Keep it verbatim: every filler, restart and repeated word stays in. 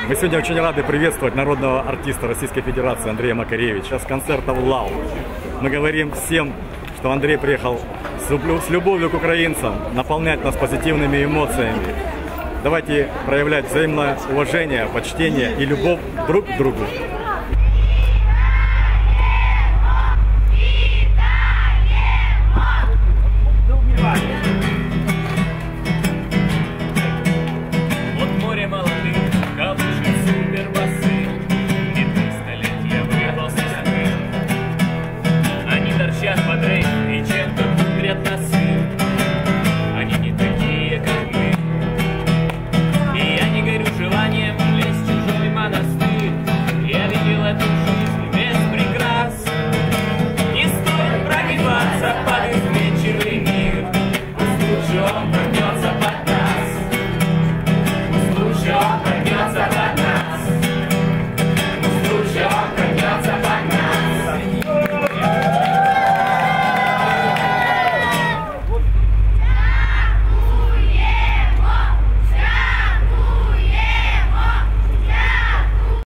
Мы сегодня очень рады приветствовать народного артиста Российской Федерации Андрея Макаревича с концерта в Лау. Мы говорим всем, что Андрей приехал с любовью к украинцам, наполнять нас позитивными эмоциями. Давайте проявлять взаимное уважение, почтение и любовь друг к другу.